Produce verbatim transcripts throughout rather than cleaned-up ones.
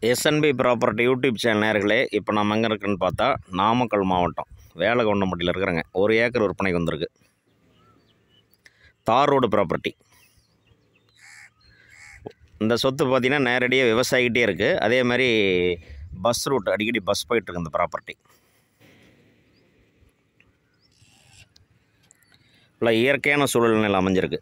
SNP property YouTube channel நேயர்களே, இப்போ நம்ம எங்கே இருக்குன்னு பார்த்தா நாமக்கல் மாவட்டம் வேலகவுண்டம்பட்டியில் இருக்கிறேங்க. ஒரு ஏக்கர் விற்பனைக்கு வந்திருக்கு. தார் ரோடு ப்ராப்பர்ட்டி. இந்த சொத்து பார்த்திங்கன்னா நேரடியாக விவசாயிக்கிட்டே இருக்குது. அதே மாதிரி பஸ் ரூட், அடிக்கடி பஸ் போயிட்டுருக்கு இந்த ப்ராப்பர்ட்டி. இல்லை இயற்கையான சூழ்நிலையில் அமைஞ்சிருக்கு.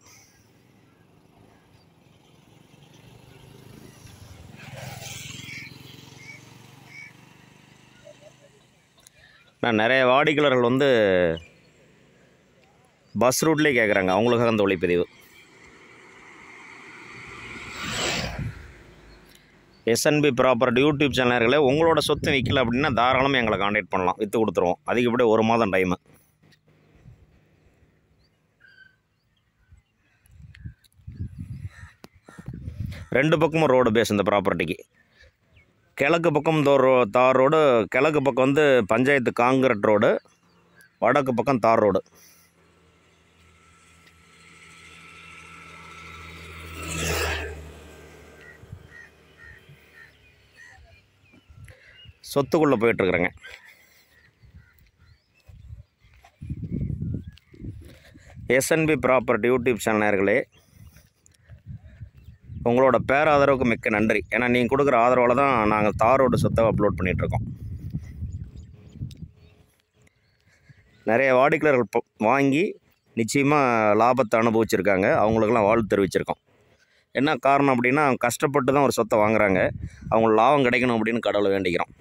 நான் நிறைய வாடிக்கையாளர்கள் வந்து பஸ் ரூட்லேயே கேட்குறாங்க, அவங்களுக்காக அந்த ஒளிப்பதிவு. எஸ்என்பி ப்ராப்பர்ட்டி யூடியூப் சேனல்களே, உங்களோட சொத்து விற்கல அப்படின்னா தாராளமாக எங்களை காண்டாக்ட் பண்ணலாம், விற்று கொடுத்துருவோம். அதிகப்படி ஒரு மாதம் டைமு. ரெண்டு பக்கமும் ரோடு பேஸ் இந்த ப்ராப்பர்ட்டிக்கு. கிழக்கு பக்கம் தோரோ தார் ரோடு, கிழக்கு பக்கம் வந்து பஞ்சாயத்து காங்கிரட் ரோடு, வடக்கு பக்கம் தார் ரோடு. சொத்துக்குள்ளே போயிட்டுருக்குறேங்க. எஸ்என்பி ப்ராப்பர்ட்டி யூடியூப் சேனல் நேயர்களே, உங்களோட பேராதரவுக்கு மிக்க நன்றி. ஏன்னா நீங்கள் கொடுக்குற ஆதரவால் தான் நாங்கள் தார் ரோடு சொத்தை அப்லோட் பண்ணிகிட்ருக்கோம். நிறைய வாடிக்கையாளர்கள் வாங்கி நிச்சயமாக லாபத்தை அனுபவிச்சிருக்காங்க. அவங்களுக்கெல்லாம் வாழ்த்து தெரிவிச்சிருக்கோம். என்ன காரணம் அப்படின்னா, அவங்க கஷ்டப்பட்டு தான் ஒரு சொத்தை வாங்குகிறாங்க. அவங்களுக்கு லாபம் கிடைக்கணும் அப்படின்னு கடவுளை வேண்டிக்கிறோம்.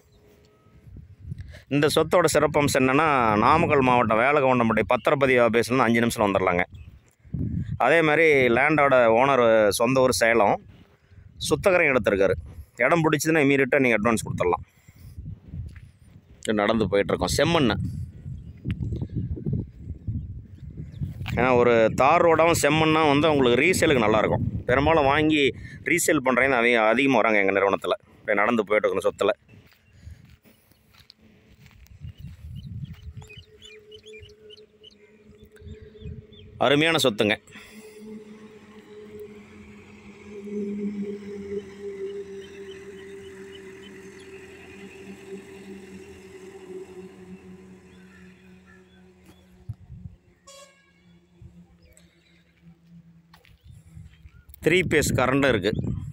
இந்த சொத்தோட சிறப்பம்சம் என்னென்னா, நாமக்கல் மாவட்டம் வேலகவுண்டம்பட்டி பத்திரப்பதிவு ஆஃபீஸ்லேருந்து அஞ்சு நிமிஷம் வந்துடலாங்க. அதே மாதிரி லேண்டோட ஓனர் சொந்த ஊர் சேலம், சுத்தகரம் எடுத்திருக்காரு. இடம் பிடிச்சதுன்னா இமீடியட்டாக நீங்கள் அட்வான்ஸ் கொடுத்துடலாம். நடந்து போயிட்டுருக்கோம். செம்மண், ஏன்னா ஒரு தார் ரோடாகவும் செம்மண்ணா வந்து உங்களுக்கு ரீசேலுக்கு நல்லாயிருக்கும். பெரும்பாலும் வாங்கி ரீசேல் பண்ணுறீங்க அவங்க அதிகமாக வராங்க எங்கள் நிறுவனத்தில். இப்போ நடந்து போயிட்டுருக்கணும் சொத்தில். அருமையான சொத்துங்க. த்ரீ பேஸ் கரண்ட்டும் இருக்குது.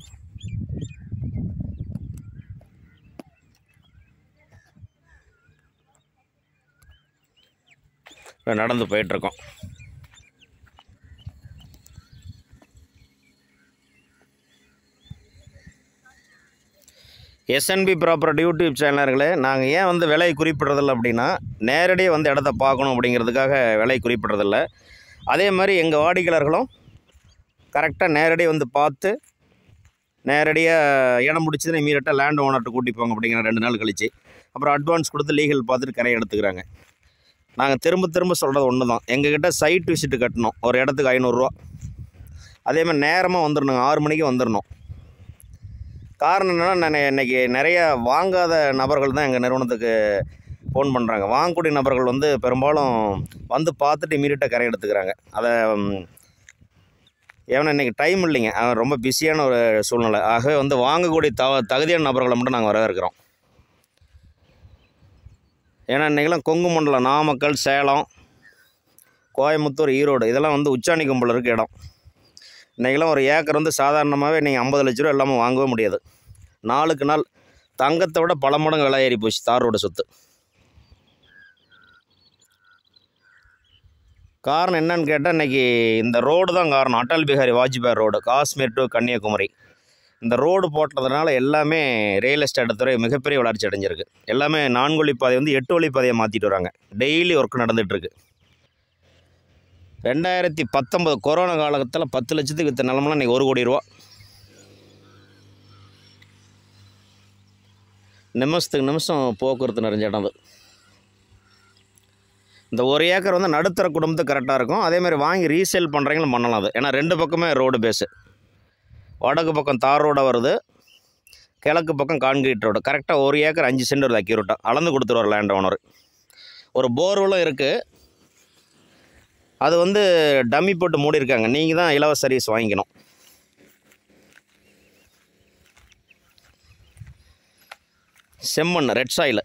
நடந்து போயிட்டுருக்கோம். எஸ்என்பி ப்ராப்பர்ட்டி யூடியூப் சேனல்களே, நாங்கள் ஏன் வந்து விலை குறிப்பிட்றதில்ல அப்படின்னா, நேரடியாக வந்து இடத்த பார்க்கணும் அப்படிங்கிறதுக்காக விலை குறிப்பிட்றதில்ல. அதே மாதிரி எங்கள் வாடிக்கையாளர்களும் கரெக்டாக நேரடியாக வந்து பார்த்து, நேரடியாக இடம் பிடிச்சதுன்னு இமீடியட்டாக லேண்ட் ஓனர்கிட்ட கூட்டிப்போங்க அப்படிங்கிற ரெண்டு நாள் கழிச்சு அப்புறம் அட்வான்ஸ் கொடுத்து லீகல் பார்த்துட்டு கரையை எடுத்துக்கிறாங்க. நாங்கள் திரும்ப திரும்ப சொல்கிறது ஒன்று தான், எங்ககிட்ட சைட் விசிட்டு கட்டணும். ஒரு இடத்துக்கு ஐநூறுரூவா. அதேமாதிரி நேரமாக வந்துடணுங்க, ஆறு மணிக்கு வந்துடணும். காரணம் என்னென்னா, நான் இன்றைக்கி நிறையா வாங்காத நபர்கள் தான் எங்கள் நிறுவனத்துக்கு ஃபோன் பண்ணுறாங்க. வாங்கக்கூடிய நபர்கள் வந்து பெரும்பாலும் வந்து பார்த்துட்டு இமீடியட்டாக கரை எடுத்துக்கிறாங்க. அதை ஏன்னா இன்றைக்கி டைம் இல்லைங்க, ரொம்ப பிஸியான ஒரு சூழ்நிலை. ஆகவே வந்து வாங்கக்கூடிய த தகுதியான நபர்களை மட்டும் நாங்கள் வரவேற்கிறோம். ஏன்னா இன்றைக்கெல்லாம் கொங்கு மண்டலம், நாமக்கல், சேலம், கோயம்புத்தூர், ஈரோடு இதெல்லாம் வந்து உச்சாணி கும்பல் இருக்க இடம். இன்றைக்கெல்லாம் ஒரு ஏக்கர் வந்து சாதாரணமாகவே நீங்கள் ஐம்பது லட்ச ரூபா இல்லாமல் வாங்கவே முடியாது. நாளுக்கு நாள் தங்கத்தை விட பல மடங்கு விலை ஏறி போச்சு தார் ரோடு சொத்து. காரணம் என்னன்னு கேட்டால், இன்றைக்கி இந்த ரோடு தான் காரணம். Atal Bihari Vajpayee road, Kashmir to Kanyakumari. இந்த ரோடு போட்டதுனால எல்லாமே ரியல் எஸ்டேட் துறை மிகப்பெரிய வளர்ச்சி அடைஞ்சிருக்கு. எல்லாமே நான்கு வழிப்பாதை வந்து எட்டு வழிப்பாதையை மாற்றிட்டு வராங்க. டெய்லி ஒர்க் நடந்துகிட்ருக்கு. ரெண்டாயிரத்தி பத்தொம்பது கொரோனா காலகட்டத்தில் பத்து லட்சத்துக்கு விற்ற நிலமெல்லாம் இன்றைக்கி ஒரு கோடி ரூபா. நிமிஷத்துக்கு நிமிஷம் போக்குவரத்து நிறைஞ்ச இடம். இந்த ஒரு ஏக்கர் வந்து நடுத்தர குடும்பத்துக்கு கரெக்டாக இருக்கும். அதேமாதிரி வாங்கி ரீசேல் பண்ணுறீங்களும் பண்ணலாம் அது. ஏன்னா ரெண்டு பக்கமே ரோடு பேஸு. வடக்கு பக்கம் தார் ரோடாக வருது, கிழக்கு பக்கம் கான்கிரீட் ரோடு. கரெக்டாக ஒரு ஏக்கர் அஞ்சு சென்ட் வருது. அக்யூரேட்டாக அளந்து கொடுத்துருவார் லேண்ட் ஓனர். ஒரு போர்வெலும் இருக்குது. அது வந்து டம்மி போட்டு மூடி இருக்காங்க. நீங்கள் தான் இலவச சர்வீஸ் வாங்கிக்கணும். செம்மண், red soil.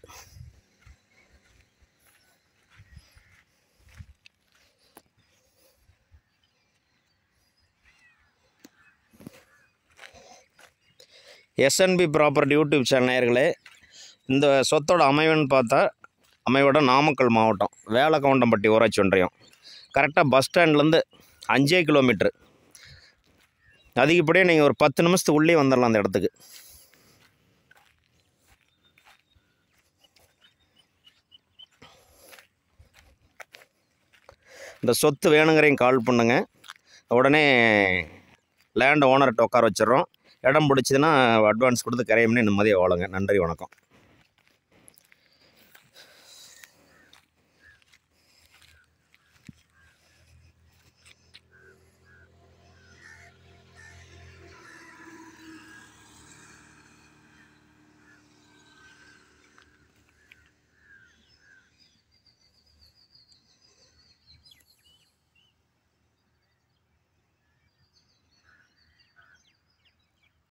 SNB property YouTube channel நேயர்களே, இந்த சொத்தோட அமைவுன்னு பார்த்தா அமைவோட நாமக்கல் மாவட்டம் வேலக்கவுண்டம்பட்டி ஊராட்சி ஒன்றியம். கரெக்டாக பஸ் ஸ்டாண்ட்லேருந்து அஞ்சே கிலோமீட்ரு. அதிகப்படியாக நீங்கள் ஒரு பத்து நிமிஷத்துக்கு உள்ளே வந்துடலாம் அந்த இடத்துக்கு. இந்த சொத்து வேணுங்கிறேன் கால் பண்ணுங்க. உடனே லேண்ட் ஓனர்கிட்ட உட்கார வச்சிடறோம். இடம் பிடிச்சதுன்னா அட்வான்ஸ் கொடுத்து கரையம்னே நிம்மதியாக வாழுங்க. நன்றி, வணக்கம்.